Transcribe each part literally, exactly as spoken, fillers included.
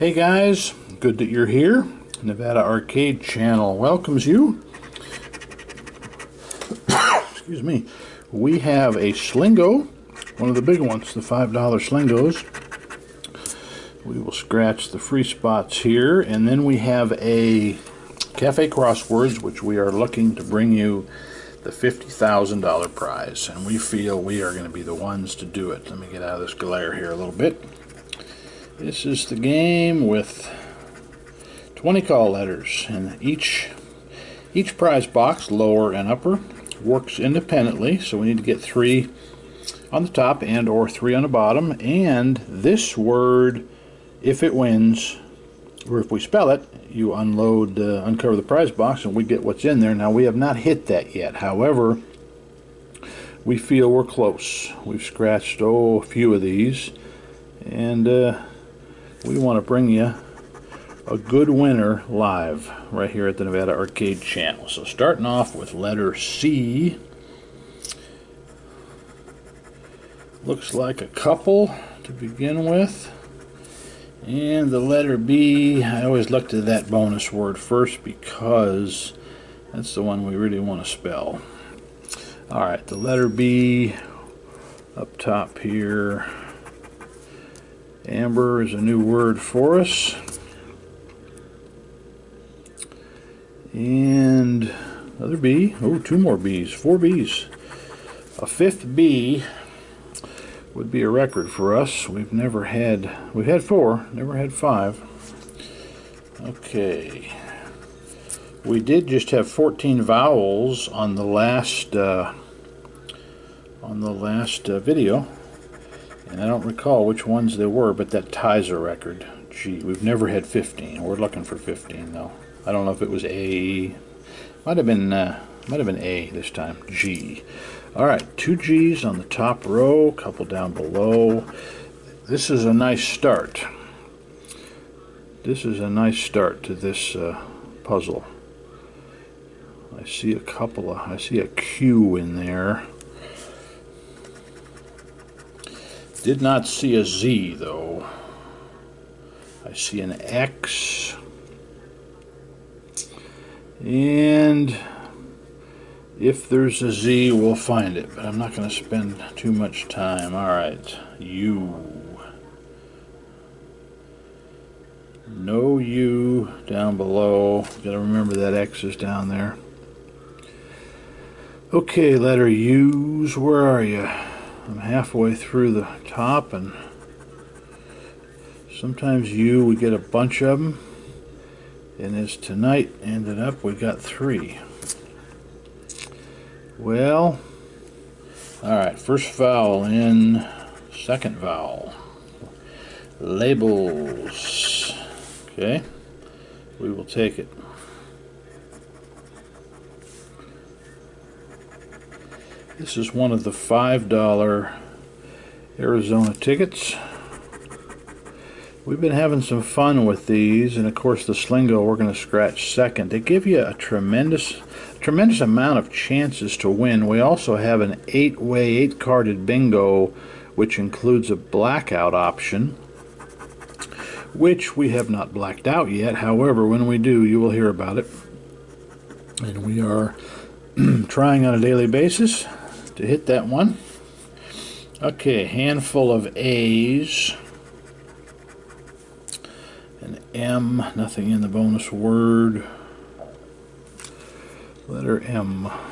Hey guys, good that you're here. Nevada Arcade Channel welcomes you. Excuse me. We have a Slingo, one of the big ones, the five dollar Slingos. We will scratch the free spots here, and then we have a Cafe Crosswords, which we are looking to bring you the fifty thousand dollar prize, and we feel we are going to be the ones to do it. Let me get out of this glare here a little bit. This is the game with twenty call letters, and each each prize box, lower and upper, works independently, so we need to get three on the top and or three on the bottom, and this word, if it wins, or if we spell it, you unload, uh, uncover the prize box, and we get what's in there. Now, we have not hit that yet. However, we feel we're close. We've scratched, oh, a few of these, and uh, we want to bring you a good winner live right here at the Nevada Arcade Channel. So starting off with letter C. Looks like a couple to begin with. And the letter B, I always look to that bonus word first because that's the one we really want to spell. Alright, the letter B up top here. Amber is a new word for us. And another B. Oh, two more B's. Four B's. A fifth B would be a record for us. We've never had, we've had four, never had five. Okay. We did just have fourteen vowels on the last, uh, on the last uh, video. And I don't recall which ones they were, but that ties a record. Gee, we've never had fifteen. We're looking for fifteen, though. I don't know if it was A. Might have been, uh, might have been A this time. G. All right, two G's on the top row, a couple down below. This is a nice start. This is a nice start to this uh, puzzle. I see a couple of, I see a Q in there. Did not see a Z, though. I see an X. And if there's a Z, we'll find it. But I'm not going to spend too much time. Alright, U. No U down below. Got to remember that X is down there. Okay, letter U's. Where are you? I'm halfway through the top, and sometimes U, we get a bunch of them, and as tonight ended up, we got three. Well, alright, first vowel in, second vowel. Labels. Okay, we will take it. This is one of the five dollar Arizona tickets. We've been having some fun with these, and of course the Slingo we're going to scratch second. They give you a tremendous, tremendous amount of chances to win. We also have an eight-way, eight-carded bingo, which includes a blackout option, which we have not blacked out yet. However, when we do, you will hear about it. And we are trying on a daily basis to hit that one. Okay, handful of A's. An M, nothing in the bonus word. Letter M. I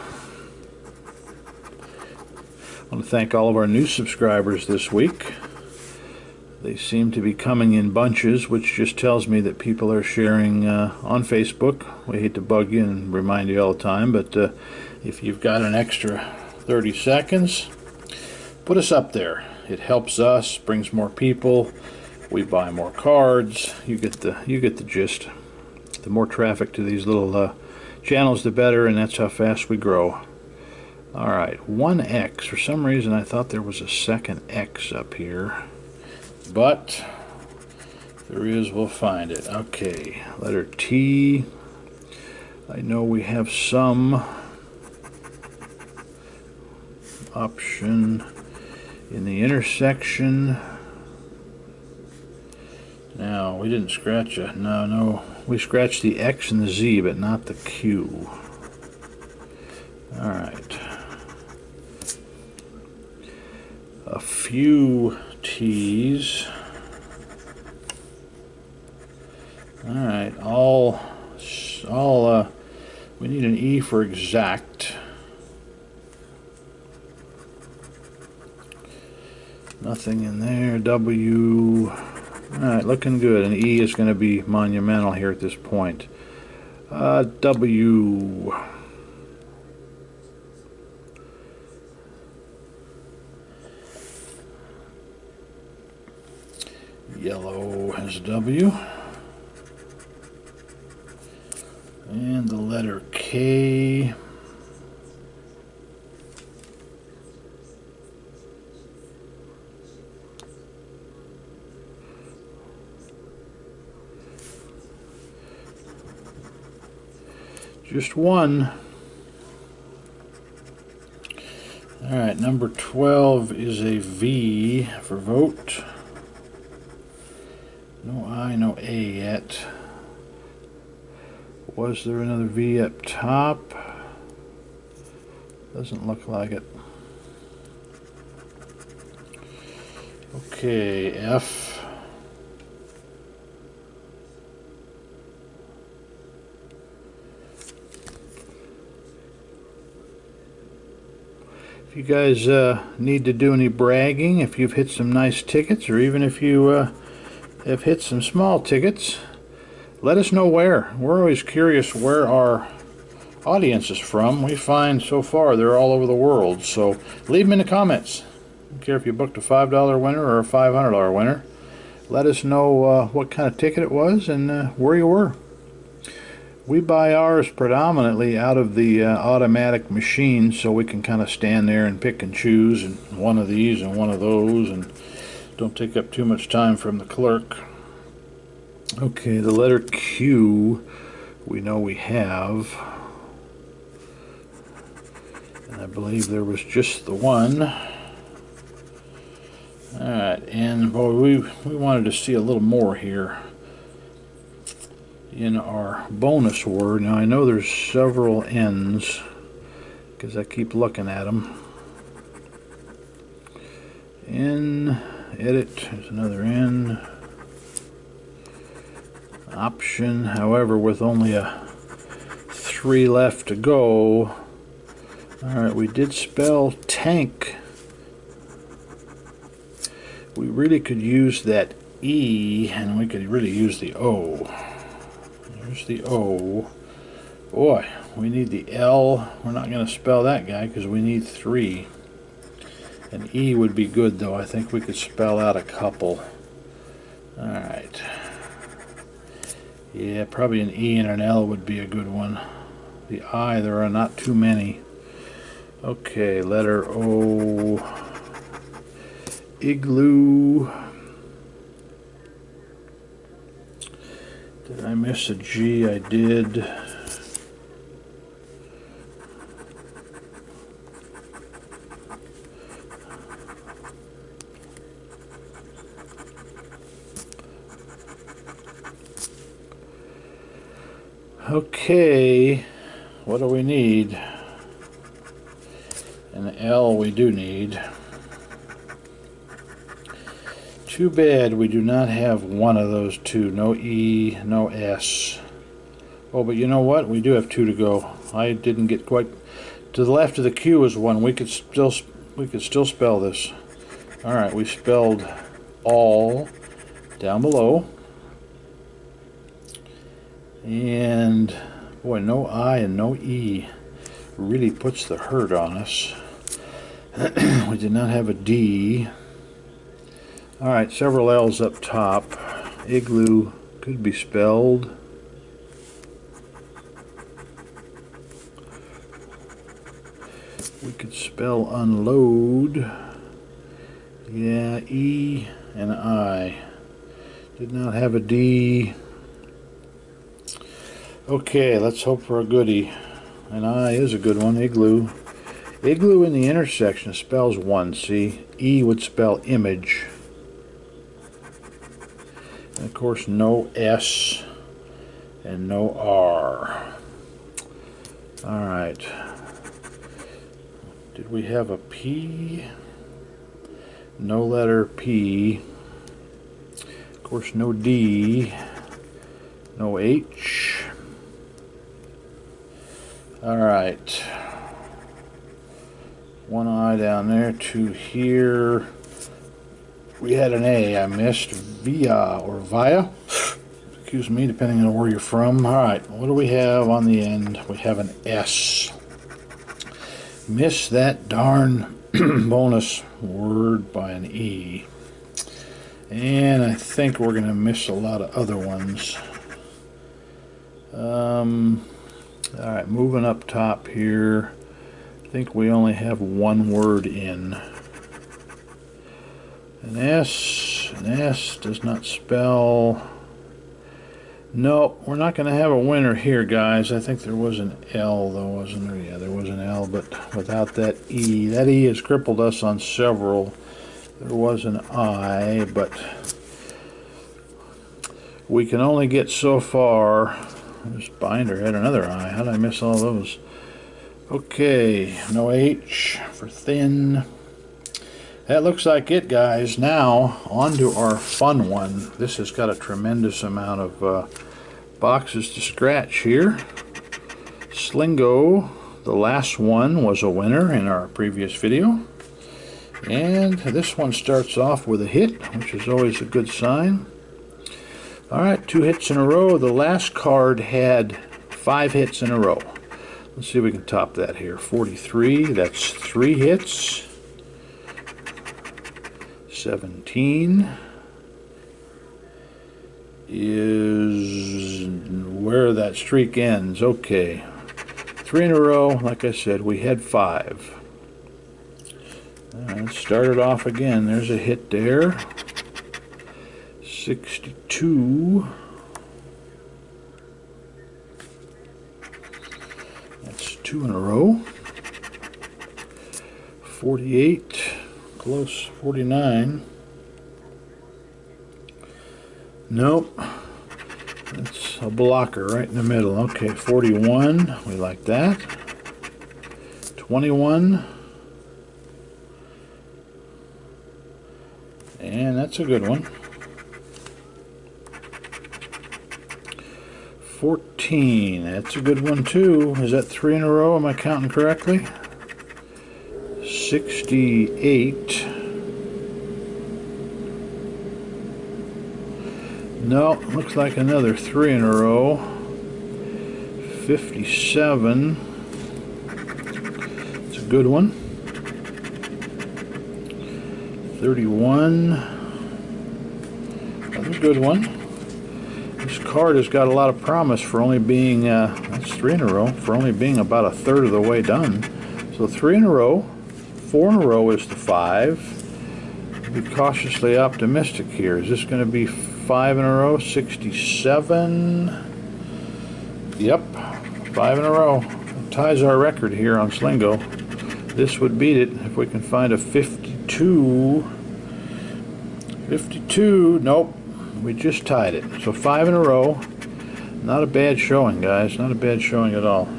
want to thank all of our new subscribers this week. They seem to be coming in bunches, which just tells me that people are sharing uh, on Facebook. We hate to bug you and remind you all the time, but uh, if you've got an extra thirty seconds, put us up there. It helps us, brings more people. We buy more cards. You get the you get the gist. The more traffic to these little uh, channels, the better, and that's how fast we grow. All right, one X. For some reason, I thought there was a second X up here, but if there is, we'll find it. Okay, letter T. I know we have some option in the intersection. Now, we didn't scratch a, no, no, we scratched the X and the Z, but not the Q. Alright. A few T's. Alright, all, all, uh, we need an E for exact. Nothing in there. W. Alright, looking good. And E is going to be monumental here at this point. Uh, W. Yellow has W. And the letter K. Just one. Alright, number twelve is a V for vote. No I, no A yet. Was there another V up top? Doesn't look like it. Okay, F. If you guys uh, need to do any bragging, if you've hit some nice tickets, or even if you uh, have hit some small tickets, let us know where. We're always curious where our audience is from. We find so far they're all over the world, so leave them in the comments. I don't care if you booked a five dollar winner or a five hundred dollar winner. Let us know uh, what kind of ticket it was and uh, where you were. We buy ours predominantly out of the uh, automatic machine, so we can kind of stand there and pick and choose, and one of these and one of those, and don't take up too much time from the clerk. Okay, the letter Q we know we have, and I believe there was just the one. Alright, and boy, we, we wanted to see a little more here in our bonus word. Now I know there's several N's because I keep looking at them. N, edit, there's another N. Option, however, with only a three left to go. Alright, we did spell tank. We really could use that E, and we could really use the O. There's the O. Boy, we need the L. We're not going to spell that guy because we need three. An E would be good, though. I think we could spell out a couple. Alright. Yeah, probably an E and an L would be a good one. The I, there are not too many. Okay, letter O. Igloo. Did I miss a G? I did. Okay, what do we need? An L we do need. Too bad we do not have one of those two. No E, no S. Oh, but you know what? We do have two to go. I didn't get quite to the left of the Q is one. We could still we could still spell this. All right, we spelled all down below. And boy, no I and no E really puts the hurt on us. We did not have a D. Alright, several L's up top. Igloo could be spelled. We could spell unload. Yeah, E and I. Did not have a D. Okay, let's hope for a goodie. An I is a good one, igloo. Igloo in the intersection spells one, see? E would spell image. of course, no S and no R. All right. Did we have a P? No letter P. Of course, no D. No H. All right. One I down there, two here. We had an A I missed. Via or Via. Excuse me, depending on where you're from. All right, what do we have on the end? We have an S. Miss that darn bonus word by an E. And I think we're going to miss a lot of other ones. Um, all right, moving up top here. I think we only have one word in. An S. An S does not spell. No, we're not going to have a winner here, guys. I think there was an L, though, wasn't there? Yeah, there was an L, but without that E. That E has crippled us on several. There was an I, but we can only get so far. This binder had another I. How did I miss all those? Okay, no H for thin. That looks like it, guys. Now, on to our fun one. This has got a tremendous amount of uh, boxes to scratch here. Slingo, the last one, was a winner in our previous video. And this one starts off with a hit, which is always a good sign. All right, two hits in a row. The last card had five hits in a row. Let's see if we can top that here. forty-three, that's three hits. seventeen is where that streak ends. Okay, three in a row. Like I said, we had five. Let's start it off again. There's a hit there. sixty-two. That's two in a row. forty-eight. Close. forty-nine. Nope. That's a blocker right in the middle. Okay, forty-one. We like that. twenty-one. And that's a good one. fourteen. That's a good one too. Is that three in a row? Am I counting correctly? sixty-eight. No, looks like another three in a row. fifty-seven. It's a good one. thirty-one. Another good one. This card has got a lot of promise for only being, uh, that's three in a row, for only being about a third of the way done. So three in a row. Four in a row is the five. Be cautiously optimistic here. Is this going to be five in a row? sixty-seven. Yep, five in a row. It ties our record here on Slingo. This would beat it if we can find a fifty-two. fifty-two. Nope, we just tied it. So five in a row. Not a bad showing, guys. Not a bad showing at all.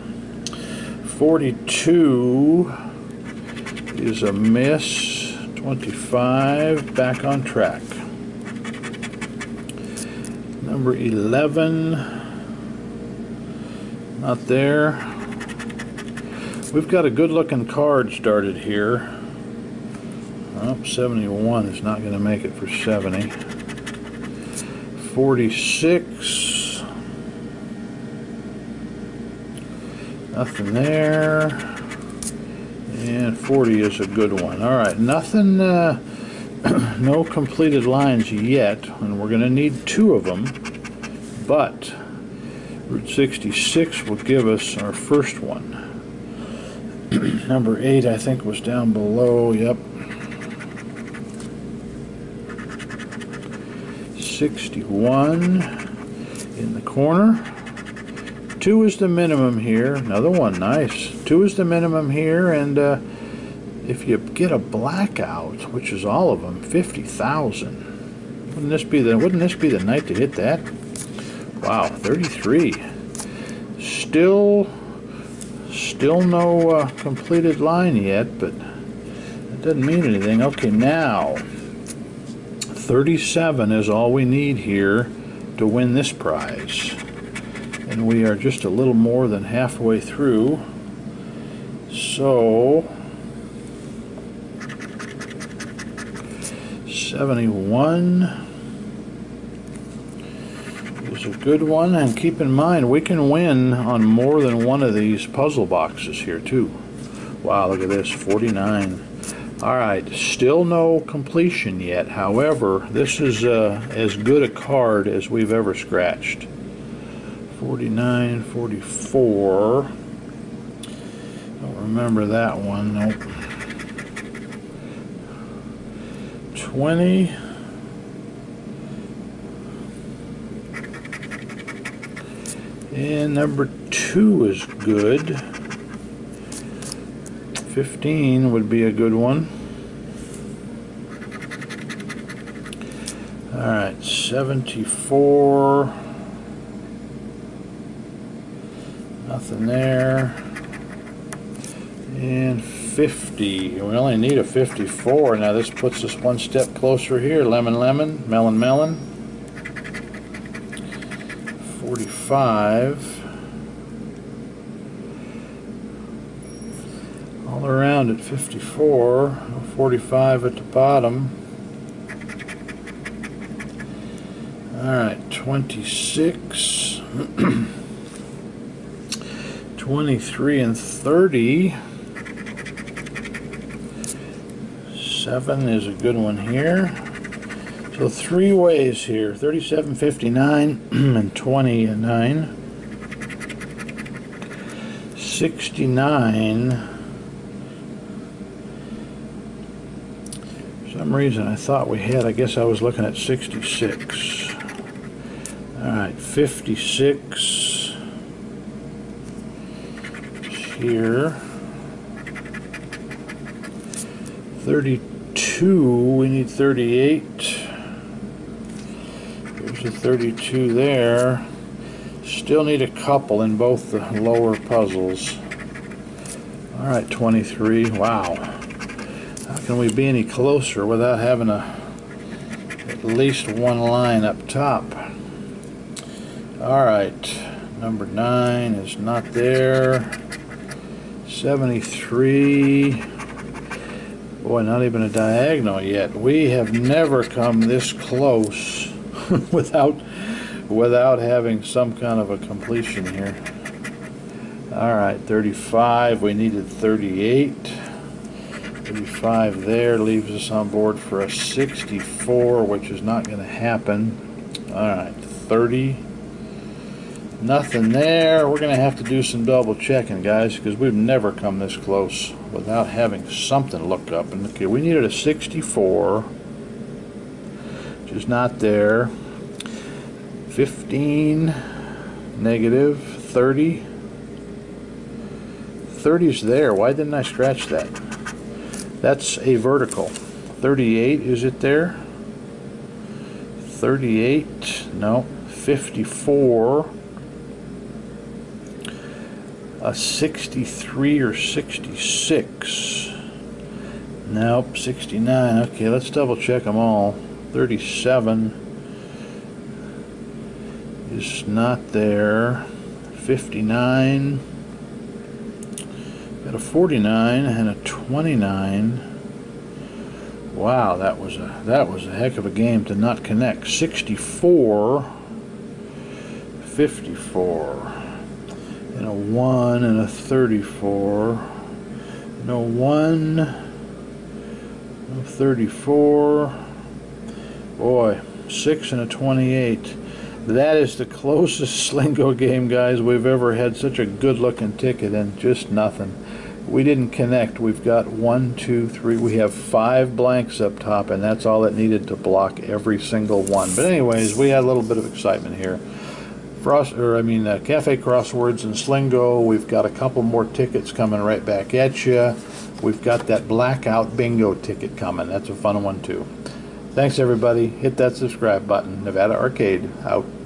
forty-two. Is a miss. twenty-five, back on track. Number eleven, not there. We've got a good looking card started here. Oh, seventy-one is not going to make it for seventy. forty-six, nothing there. And forty is a good one. All right, nothing, uh, no completed lines yet, and we're going to need two of them, but Route sixty-six will give us our first one. Number eight, I think, was down below. Yep. sixty-one in the corner. Two is the minimum here. Another one, nice. Two is the minimum here, and uh, if you get a blackout, which is all of them, fifty thousand. Wouldn't this be the Wouldn't this be the night to hit that? Wow, thirty-three. Still, still no uh, completed line yet, but that doesn't mean anything. Okay, now thirty-seven is all we need here to win this prize, and we are just a little more than halfway through. So seventy-one is a good one, and keep in mind we can win on more than one of these puzzle boxes here too. Wow, look at this, forty-nine. Alright, still no completion yet. However, this is uh, as good a card as we've ever scratched. forty-nine, forty-four. Don't remember that one, nope. twenty. And number two is good. fifteen would be a good one. Alright, seventy-four. Nothing there. And fifty. We only need a fifty-four. Now this puts us one step closer here. Lemon, lemon, melon, melon. forty-five. All around at fifty-four. forty-five at the bottom. Alright, twenty-six. twenty-three and thirty. seven is a good one here. So three ways here, thirty-seven, fifty-nine, and twenty-nine. sixty-nine. For some reason I thought we had, I guess I was looking at sixty-six. Alright, fifty-six. Here. thirty-two, we need thirty-eight. There's a thirty-two there. Still need a couple in both the lower puzzles. Alright, twenty-three. Wow. How can we be any closer without having a at least one line up top? Alright, number nine is not there. seventy-three. Boy, not even a diagonal yet. We have never come this close without without having some kind of a completion here. Alright, thirty-five. We needed thirty-eight. thirty-five there leaves us on board for a sixty-four, which is not going to happen. Alright, thirty. Nothing there. We're going to have to do some double checking, guys, because we've never come this close without having something looked up. And okay, we needed a sixty-four, which is not there. fifteen, negative, thirty. thirty's there. Why didn't I scratch that? That's a vertical. thirty-eight, is it there? thirty-eight, no. fifty-four. A sixty-three or sixty-six. Nope, sixty-nine. Okay, let's double check them all. thirty-seven is not there. fifty-nine. Got a forty-nine and a twenty-nine. Wow, that was a that was a heck of a game to not connect. sixty-four. fifty-four. And a one and a thirty-four. No one. No thirty-four. Boy, six and a twenty-eight. That is the closest Slingo game, guys, we've ever had. Such a good looking ticket and just nothing. We didn't connect. We've got one, two, three. We have five blanks up top, and that's all it needed to block every single one. But anyways, we had a little bit of excitement here. Frost, or I mean, uh, Cafe Crosswords and Slingo. We've got a couple more tickets coming right back at you. We've got that blackout bingo ticket coming. That's a fun one too. Thanks, everybody. Hit that subscribe button. Nevada Arcade, out.